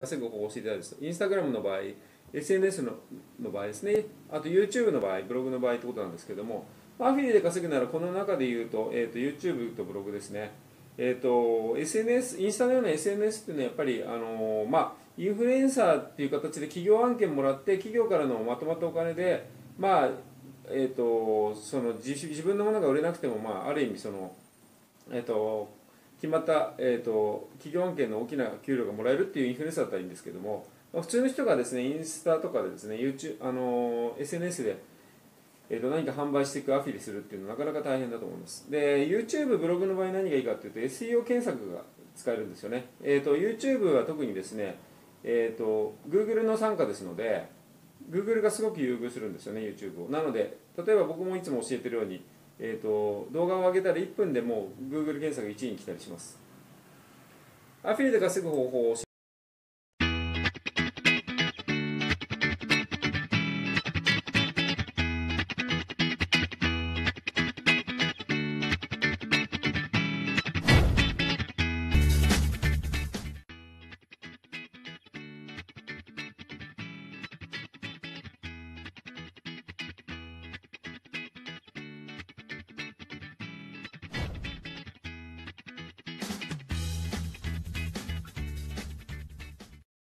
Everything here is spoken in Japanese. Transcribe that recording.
稼ぐ方法を教えていただきます。インスタグラムの場合、SNS の場合ですね、あと YouTube の場合、ブログの場合ってことなんですけども、アフィリで稼ぐならこの中で言うと、YouTube とブログですね。SNS、インスタのような SNS っていうのはやっぱり、インフルエンサーっていう形で企業案件もらって、企業からのまとまったお金で、その自分のものが売れなくても、ある意味その、決まった、企業案件の大きな給料がもらえるっていうインフルエンサーだったらいいんですけども、普通の人がですね、インスタとかでですね、YouTube、SNS で、何か販売していくアフィリするっていうのはなかなか大変だと思います。で、YouTube、ブログの場合何がいいかっていうと、SEO 検索が使えるんですよね。YouTube は特にですね、Google の傘下ですので、Google がすごく優遇するんですよね、YouTube を。なので、例えば僕もいつも教えてるように、動画を上げたら1分でもう Google 検索1位に来たりします。アフィリで稼ぐ方法を教